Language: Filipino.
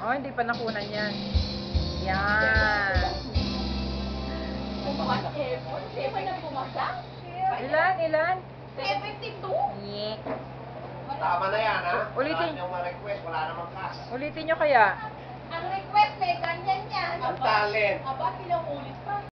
Oh, hindi pa nakunan yan. Yan. Whatever. Hindi ba na bumasa? Ilan? 72? Yeah. Tama na yan, ha? Ulitin. Wala niyong ma-request, wala namang cash. Ulitin nyo kaya. Ang request eh, ganyan yan. Ang talent. Aba, ilang ulit pa.